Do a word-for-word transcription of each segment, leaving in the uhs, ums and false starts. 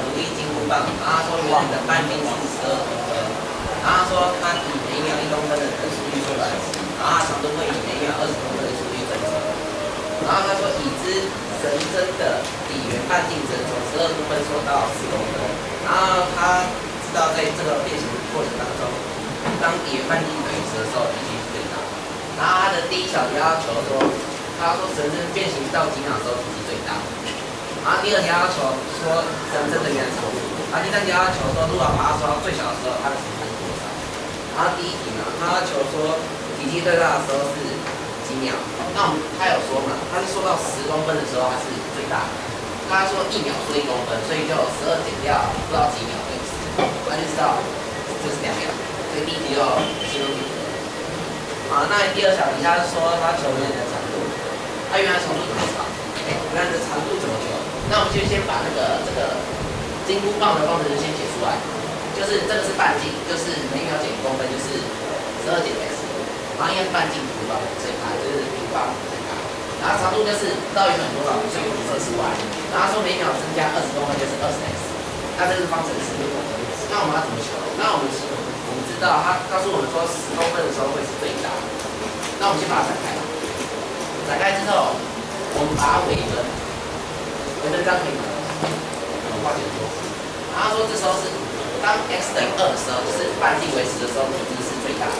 独立金箍棒，然后他说原本的半径是十二公分，然后他说他以每秒一公分的速率出来，然后它长度会以每秒二十公分的速率增长。然后他说已知神针的底圆半径针从十二公分缩到四公分，然后他知道在这个变形过程当中，当底圆半径等于十的时候，体积是最大。然后他的第一小题要求说，他说神针变形到几秒的时候体积最大。然后第二题要求说神针的原长度，然后第三题要求说如果把它缩到最小的时候，它的长度是多少？然后第一题呢，他要求说体积最大的时候是几秒？那我们他有说嘛，他是缩到十公分的时候它是最大的。他说一秒缩一公分，所以就十二减掉不知道几秒等于十，那就知道这是两秒。所以第一题就轻松解决。好，那第二小题他是说他求原来的长度，他原来长度怎么长？哎，原来的长度怎么求？那我们就先把那个这个金箍棒的方程式先写出来，就是这个是半径，就是每秒减一公分就是十二减 x， 然后应该是半径平方乘以 r， 就是平方乘以 r， 然后长度就是知道原本多少，所以这是 y， 然后说每秒增加二十公分就是二十 x， 那这个是方程式。那我们要怎么求？那我们我们知道他告诉我们说十公分的时候会是最大的，那我们先把它展开，展开之后，我们把它微分，微分这样可以吗？我们画简说，然后说这时候是当 x 等于二的时候，就是半径为十的时候，体积是最大的。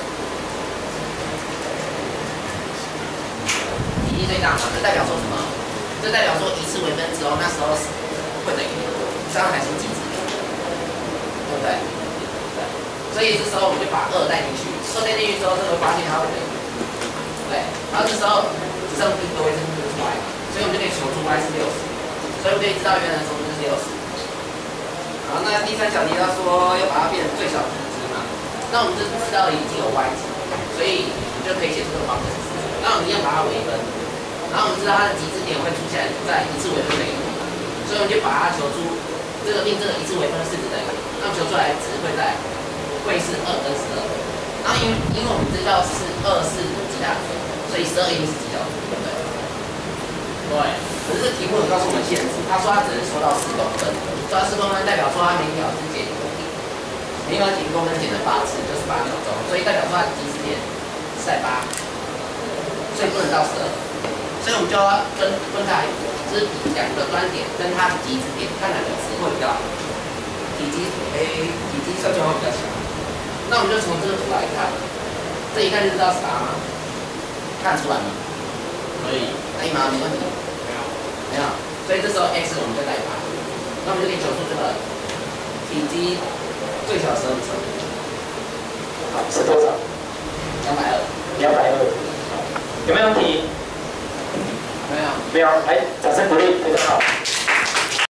体积最大嘛，这代表说什么？这代表说一次微分之后，那时候会等于零，这样才是极值，对不对？对。所以这时候我们就把二带进去，二带进去之后，这个发现它会等于零，对。然后这时候只剩一个微分就是 y 嘛，所以我们就可以求出 y 是六十，所以我们可以知道原来的长度就是六十。好，那第三小题他说要把它变成最小体积嘛，那我们就知道已经有 y 值，所以就可以写出这个方程式。那我们一样把它微分，然后我们知道它的极值点会出现在一次微分等于零，所以我们就把它求出这个令这个一次微分是值等于零，那求出来值会在会是二跟十二。然后因为因为我们知道是二是极大值，所以十二一定是极小值，对不对？对。可是这题目有告诉我们限制，他说它只能缩到四公分，缩到四公分代表说它每秒是减每秒减一公分减了八次，就是八秒钟，所以代表说它的极值点是在八，所以不能到十二。所以我们就要分分开，就是两个端点跟它的极值点，看哪个值会比较好。体积诶，体积算出来会比较强。那我们就从这个图来看，这一看就知道是八嘛，看出来吗？可以。可以吗？没问题。没有。没有。所以这时候 x 我们就带八，那我们就可以求出这个体积最小的时候的长度。好，是多少？两百二。两百二。有没有问题？没有。没有。来，掌声鼓励，非常好。